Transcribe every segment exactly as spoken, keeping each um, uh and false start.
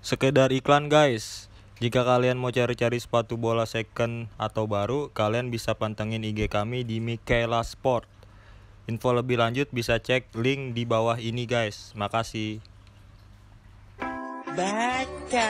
Sekedar iklan guys. Jika kalian mau cari-cari sepatu bola second atau baru, kalian bisa pantengin I G kami di Mikaela Sport. Info lebih lanjut bisa cek link di bawah ini guys. Makasih. Baca.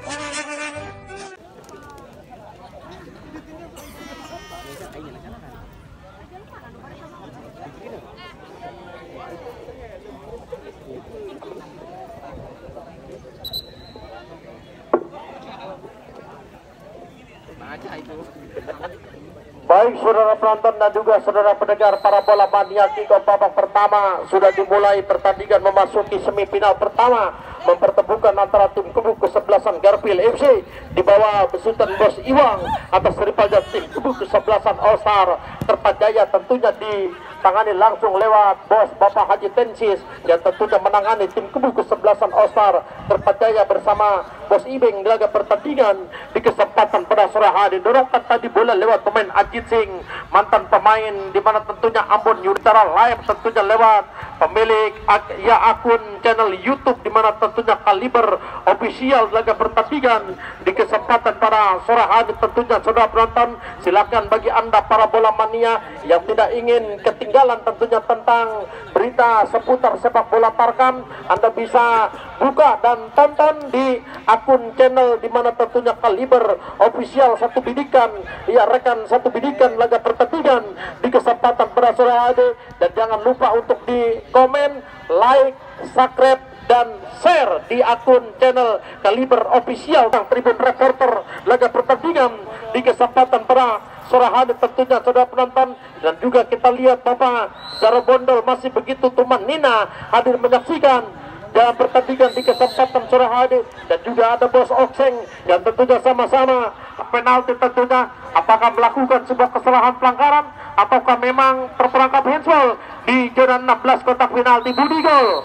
Baik saudara penonton dan juga saudara pendengar para bola mania, kick-off babak pertama sudah dimulai. Pertandingan memasuki semifinal pertama, mempertemukan antara tim kubu kesebelasan Garfield F C di bawah besutan Bos Iwang atas rivalnya tim kubu kesebelasan All Star Kertajaya, tentunya ditangani langsung lewat Bos Bapak Haji Tensis, yang tentunya menangani tim kubu kesebelasan All Star Kertajaya bersama Bos Ibeng. Laga pertandingan di kesempatan pada sore hari dorongkan tadi bola lewat pemain Ajit Singh, mantan pemain di mana tentunya Ambon Yudhara live tentunya lewat pemilik ak ya akun channel YouTube di mana tentunya Kaliber Official. Laga pertandingan di kesempatan pada sore hari tentunya saudara penonton, silakan bagi Anda para bola mania yang tidak ingin ketinggalan tentunya tentang berita seputar sepak bola Tarkam, Anda bisa buka dan tonton di akun channel di mana tentunya Kaliber Official satu bidikan, ya rekan satu bidikan laga pertandingan di kesempatan pada sore hari. Dan jangan lupa untuk di komen, like, subscribe dan share di akun channel Kaliber Official yang Tribun Reporter laga pertandingan di kesempatan pada sore hari tentunya saudara penonton. Dan juga kita lihat Bapak Jaro Bondol masih begitu tuman nina hadir menyaksikan dalam pertandingan di kesempatan sore hari. Dan juga ada Bos Okseng yang tentunya sama-sama penalti tentunya. Apakah melakukan sebuah kesalahan pelanggaran ataukah memang terperangkap handsball di zona enam belas kotak penalti. Budi Gol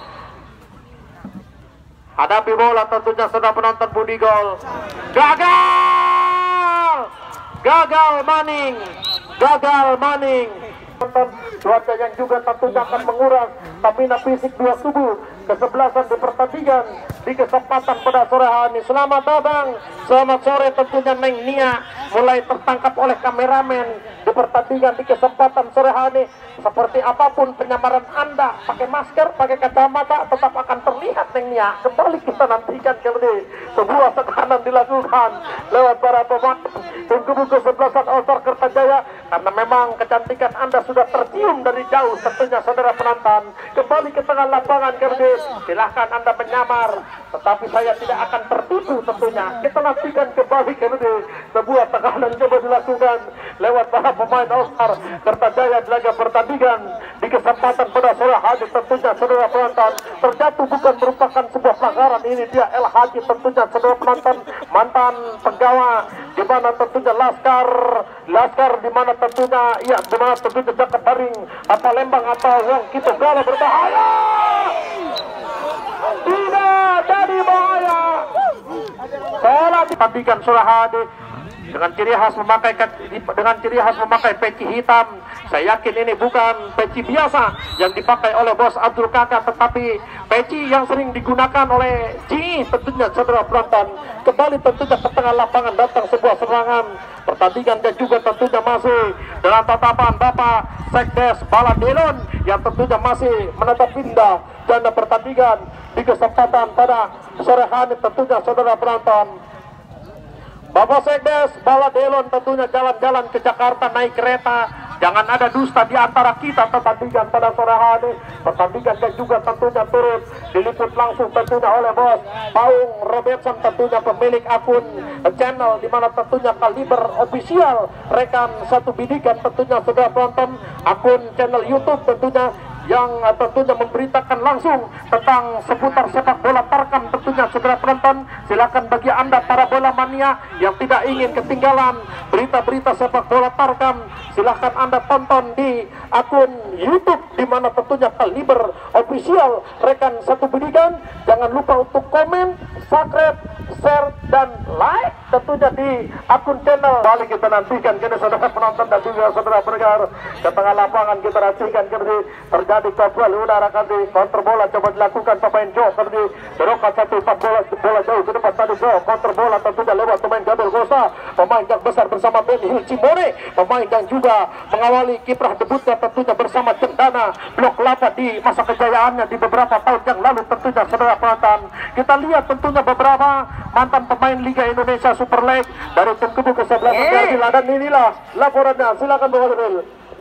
hadapi bola tentunya saudara penonton. Budi Gol gagal, gagal Maning, gagal Maning. Cuaca yang juga tentunya akan menguras stamina fisik dua tubuh kesebelasan di pertandingan di kesempatan pada sore hari. Selamat datang, selamat sore tentunya Neng Nia, mulai tertangkap oleh kameramen di pertandingan di kesempatan sore hari. Seperti apapun penyamaran Anda, pakai masker, pakai kacamata, tetap akan terlihat Neng Nia. Kembali kita nantikan kembali sebuah tekanan dilakukan lewat para pemain tim kubu kesebelasan All Star Kertajaya, karena memang kecantikan Anda sudah tercium dari jauh tentunya saudara penonton. Kembali ke tengah lapangan kembali, silahkan Anda menyamar, tetapi saya tidak akan tertipu tentunya. Kita nantikan kembali kembali sebuah tekanan coba dilakukan lewat para pemain All Star Kertajaya di laga pertandingan di kesempatan pada sore hari tentunya saudara penonton. Terjatuh bukan merupakan sebuah pelanggaran, ini dia El Haji tentunya saudara penonton, mantan penggawa di mana tentunya Laskar Laskar di mana tentunya iya di mana tentunya Jakarta Baring apa Lembang atau Wong Kito Gala berbahaya, tidak jadi bahaya. Bola dipastikan sore hari dengan ciri khas memakai dengan ciri khas memakai peci hitam. Saya yakin ini bukan peci biasa yang dipakai oleh Bos Abdul Kakak, tetapi peci yang sering digunakan oleh Ji tentunya saudara penonton. Kembali tentunya ke tengah lapangan datang sebuah serangan pertandingan dan juga tentunya masih dalam tatapan Bapak Sekdes Baladelon yang tentunya masih menatap indah janda pertandingan di kesempatan pada sore hari tentunya saudara penonton. Bapak Sekdes Baladelon tentunya jalan-jalan ke Jakarta naik kereta. Jangan ada dusta di antara kita. Pertandingan pada sore hari, pertandingan dan juga tentunya turut diliput langsung tentunya oleh Bos Paung Robertson tentunya pemilik akun channel di mana tentunya Kaliber Official, rekan satu bidikan tentunya saudara penonton, akun channel YouTube tentunya yang tentunya memberitakan langsung tentang seputar sepak bola Tarkam tentunya saudara penonton. Silakan bagi Anda para bola mania yang tidak ingin ketinggalan berita-berita sepak bola Tarkam, silahkan Anda tonton di akun YouTube di mana tentunya Kaliber Official, rekan satu bidikan. Jangan lupa untuk komen, subscribe, share dan like tentunya di akun channel. Kembali kita nantikan kini saudara penonton dan juga saudara pendengar ke tengah lapangan. Kita nantikan kembali terjadi kontrol udara kali, kontrol bola coba dilakukan pemain Jo kembali berokat satu empat bola bola jauh ke depan tadi go counter bola tentunya lewat pemain Gabriel Gosa, pemain yang besar bersama Ben Hill Cimone, pemain yang juga mengawali kiprah debutnya tentunya bersama Cendana Blok Lava di masa kejayaannya di beberapa tahun yang lalu tentunya saudara penonton. Kita lihat tentunya beberapa mantan pemain Liga Indonesia Super League dari tim kubu kesebelasan Garbil, dan inilah laporannya. Silakan Bung Gabriel.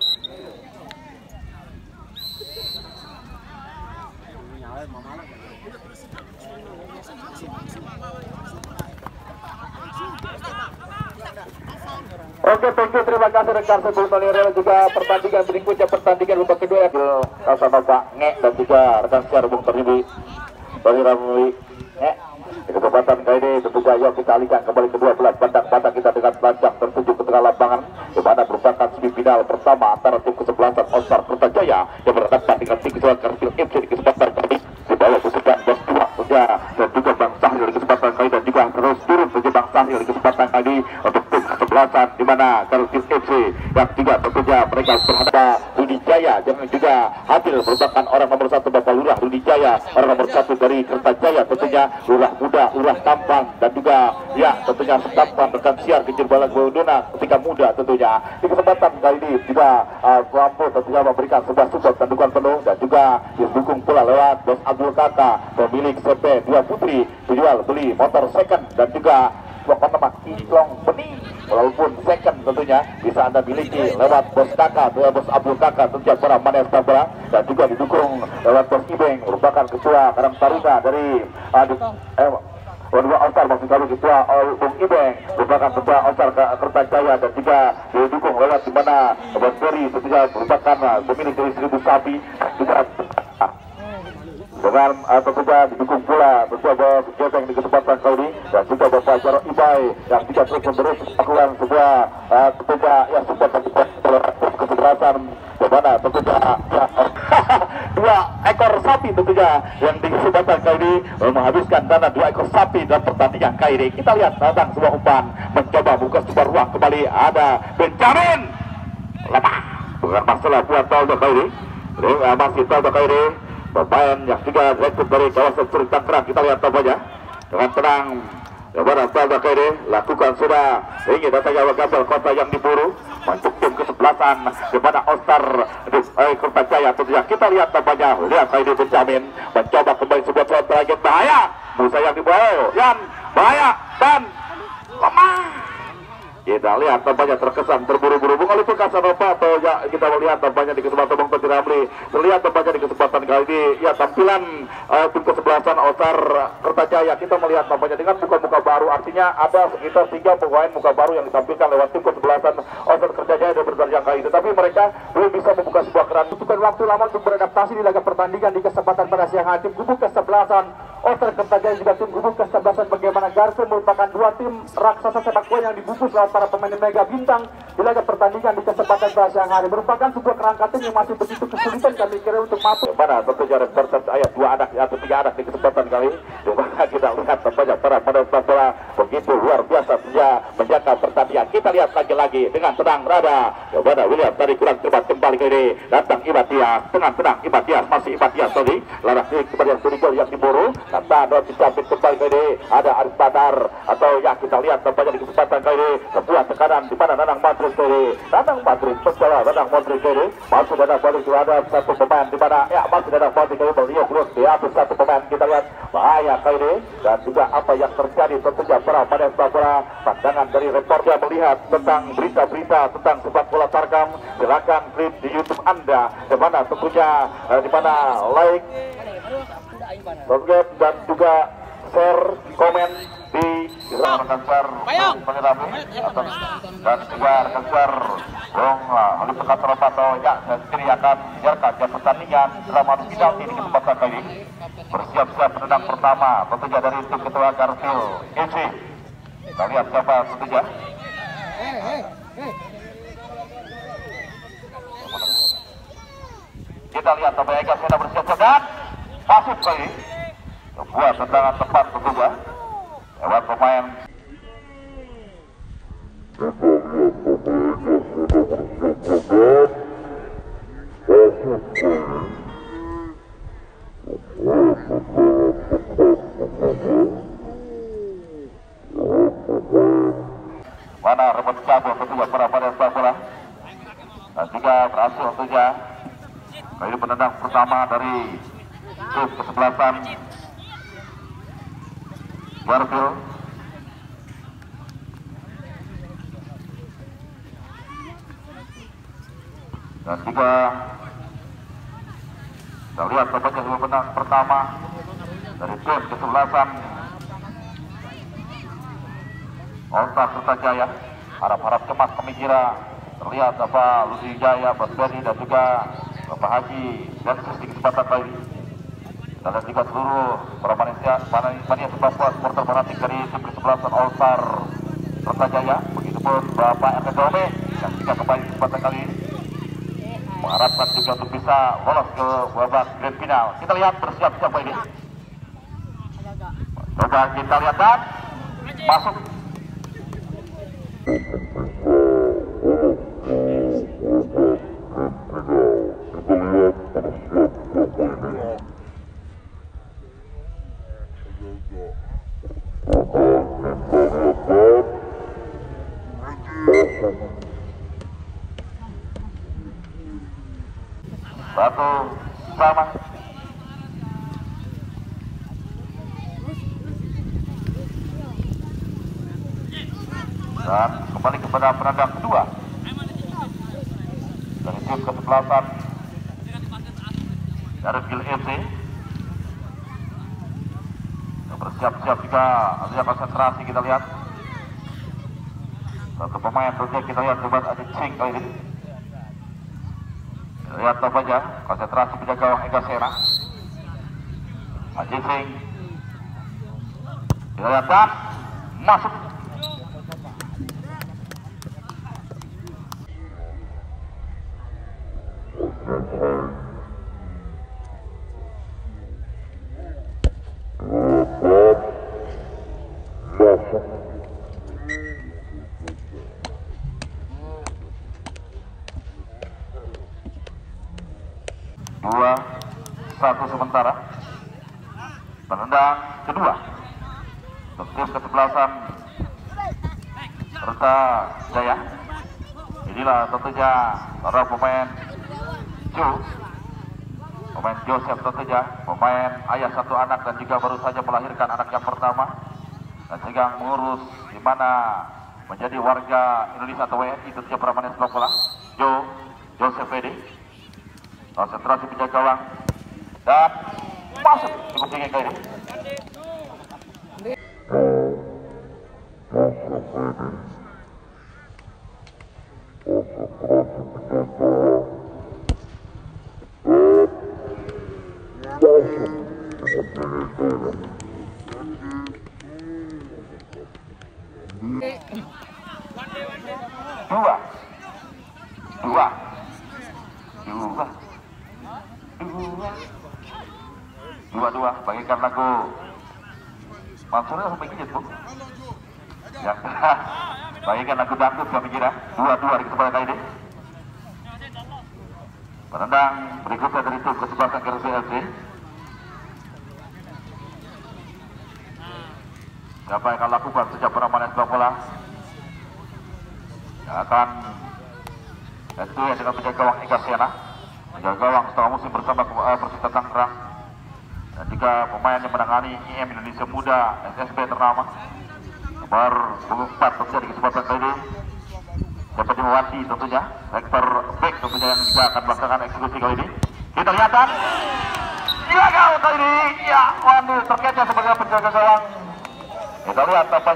Oke, thank you, terima kasih rekan sebelum Tolirel. Juga pertandingan berikutnya, pertandingan babak kedua ya sama Pak Nge dan juga rekan siar Bung Terhibi Tolirel Nge. Di kesempatan kali ini tentunya yuk kita alihkan kembali ke dua belas pandang-pandang kita dengan telanjang tertuju ke tengah lapangan, di mana merupakan semifinal pertama antara tim kesebelasan All Star Kertajaya yang berhadapan dengan tim kesebelasan Garfield F C di kesempatan kali ini di bawah kesukaan Bos Dua saja, dan juga Bang Sahril di kesempatan kali, dan juga terus turun saja Bang Sahril di kesempatan kali ini untuk tim kesebelasan di mana Garfield F C yang juga tentunya mereka berhadapan Rudi Jaya yang juga hadir merupakan orang nomor satu Bapak Lurah Rudi Jaya, orang nomor satu dari Kertajaya tentunya, lurah muda, lurah tampan, dan juga ya tentunya tampan rekan siar Kecil Balak Bawudona ketika muda tentunya. Di kesempatan kali ini juga uh, mampu tentunya memberikan sebuah support dan dukungan penuh, dan juga didukung pula lewat Bos Abdul Kaka, pemilik C P dua Putri, jual beli motor second, dan juga sebuah nama Kilong Beni walaupun second tentunya bisa anda miliki lewat Bos Kaka, dua Bos Abdul Kaka tentunya para Manes Tabra, dan juga didukung lewat Bos Ibeng merupakan ketua Karang Taruna dari aduh, eh, Kedua All Star maksud kami ketua Bung Ibeng merupakan ketua All Star Kertajaya, dan juga didukung lewat di mana Bos Beri tentunya merupakan pemilik dari Seribu Sapi, juga dengan uh, tentunya didukung pula tentunya Bos Jepeng di kesempatan kali ini, dan juga Bapak Jarok Ibai yang juga terus menerus melakukan sebuah uh, tentunya ya support dan kesebelasan di mana tentunya ya, dua ekor sapi tentunya yang di kesempatan kali ini uh, menghabiskan dana dua ekor sapi dalam pertandingan kali ini. Kita lihat datang sebuah umpan mencoba buka sebuah ruang kembali, ada Benjamin lemah bukan masalah buat Toldo kali ini, uh, masih Toldo kali ini pemain yang juga rekrut dari kawasan Suri Tangerang. Kita lihat tampaknya dengan tenang Jawaban Toldo kali ini lakukan sudah ingin datangnya Gabel Kota yang diburu untuk tim kesebelasan kepada All Star eh, Kertajaya tentunya. Kita lihat tampaknya, lihat kali ini Benjamin mencoba kembali sebuah serangan terakhir, bahaya Musa yang dibawa yang bahaya dan lemah. Kita lihat tampaknya terkesan terburu-buru bukan itu Casanova, atau ya kita melihat tampaknya di kesempatan Bang Peti Ramli. Terlihat tampaknya di kesempatan kali ini ya tampilan uh, tim kesebelasan All Star Kertajaya, kita melihat tampaknya dengan muka-muka baru, artinya ada sekitar tiga pemain muka baru yang ditampilkan lewat tim kesebelasan All Star Kertajaya dan berdarjang kali ini, tetapi mereka belum bisa membuka sebuah keran. Butuhkan waktu lama untuk beradaptasi di laga pertandingan di kesempatan pada siang hari. Tim kubu kesebelasan All Star Kertajaya juga tim kubu kesebelasan bagaimana Garfield merupakan dua tim raksasa sepak bola yang dibungkus lewat para pemain mega bintang di laga pertandingan di kesempatan pada siang hari. Merupakan sebuah kerangka tim yang masih begitu kesulitan kami kira untuk masuk. Mana tentunya reporter ayat dua anak atau tiga anak di kesempatan kali ini, di mana kita lihat tampaknya para pemain sepak bola begitu luar biasa saja menjaga pertandingan. Kita lihat lagi-lagi dengan tenang rada. Kepada William tadi kurang cepat kembali ke ini, datang Ibatias dengan tenang. Ibatias masih Ibatias tadi laras ini kepada Surigol yang diburu. Kata Dot dicapit kembali ke ini, ada Aris Badar atau ya kita lihat tampaknya di kesempatan kali ini sebuah tekanan di mana Danang Madrid kiri, Danang Madrid mencoba Danang Madrid kiri, masuk Danang Madrid kiri, ada satu pemain di mana ya masih Danang Madrid kiri beliau terus di atas satu pemain. Kita lihat bahaya kali ini, dan juga apa yang terjadi tentunya para pada sepak bola. Pandangan dari reporter melihat tentang berita-berita tentang sepak bola Tarkam, silakan klik di YouTube Anda, di mana tentunya eh, di mana like, subscribe, dan juga share, komen di rekan share penyelami dan juga rekan share Bung Halim Pekat Ropato ya, dan sendiri akan menyiarkan jam pertandingan drama final ini kesempatan kali bersiap-siap penendang pertama tentunya dari tim ketua Garfield F C. Kita lihat siapa tentunya. Kita lihat tampaknya Ega sudah bersiap-siap dan masuk kali sebuah tendangan tepat tentunya lewat pemain. mana rebut cabut tentunya para pada sepak bola, dan juga berhasil tentunya kali ini penendang pertama dari tim kesebelasan Garfield. Dan juga kita lihat tampaknya sebuah penendang pertama dari tim kesebelasan All-Star Kertajaya. Harap-harap cemas kami kira terlihat apa Lucy Jaya, Basbedi dan juga Bapak Haji dan di kesempatan kali ini. Kita lihat juga seluruh para manusia mania sepak bola supporter fanatik dari tim kesebelasan All-Star Kertajaya. Begitupun Bapak R K Dome yang juga kembali di kesempatan kali ini mengharapkan juga untuk bisa lolos ke babak grand final. Kita lihat bersiap-siap ini. Coba kita lihat dan masuk. Satu sama. Dan kembali kepada penendang kedua dari tim kesebelasan Garfield F C. Bersiap-siap juga, artinya konsentrasi kita lihat. Satu pemain tentunya kita lihat coba Ajit Singh kali ini. Kita lihat apa aja konsentrasi penjaga gawang Ega Sena. Ajit Singh. Kita lihat dan masuk. Dua satu sementara. Penendang kedua untuk tim kesebelasan Kertajaya. Inilah tentunya para pemain Jo, pemain Joseph tentunya, pemain ayah satu anak dan juga baru saja melahirkan anak yang pertama dan sedang mengurus di mana menjadi warga Indonesia atau W N I tentunya para pemain sepak bola. Jo Joseph Edi. Konsentrasi penjaga gawang dan masuk cukup tinggi kali ini. Dua, dua, dua. Dua-dua, bagikan lagu Mansurnya sampai gigit bu ya. Bagikan lagu dangdut kami kira. Dua-dua di kesempatan kali ini. Penendang berikutnya dari tim kesebelasan Garfield F C. Siapa yang akan lakukan sejak permainan sepak bola yang akan itu yang dengan penjaga gawang Ega Sena, penjaga gawang setengah musim bersama uh, Persita Tangerang, dan juga pemain yang menangani I M Indonesia Muda S S B ternama nomor empat tentunya di kesempatan kali ini dapat Mawati tentunya sektor back tentunya yang juga akan melaksanakan eksekusi kali ini. Kita lihat dan gagal kali ini ya, Wandi terkecoh sebagai penjaga gawang. Kita lihat apa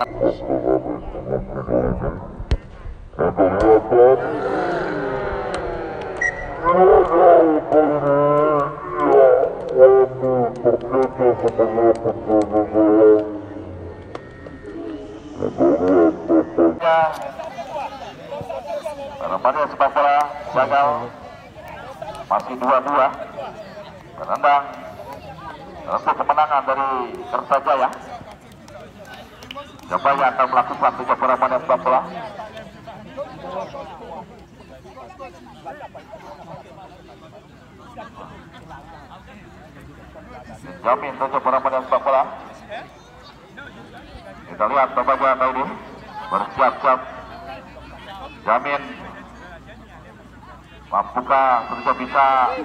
pada sepak bola gagal, masih dua-dua. Penendang untuk kemenangan dari Kertajaya. Siapa yang akan melakukan tiga pada sepak bola? Jamin tujuh pada sepak bola. Kita lihat tampaknya kali ini bersiap-siap Jamin mampukah tentu bisa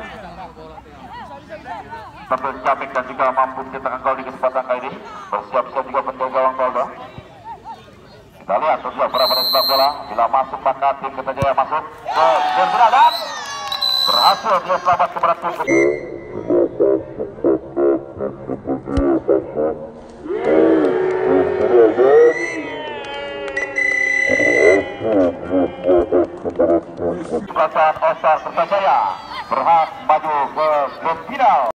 tampil Jamik dan juga mampu mencetak gol di kesempatan kali ini. Bersiap-siap juga penjaga gawang Polda. Kita lihat tentu berapa pada sepak bola. Bila masuk maka tim Kertajaya masuk ke Gertrude dan berhasil dia selamat kepada tim. Kesempatan Oscar Kertajaya berhak maju ke grand final.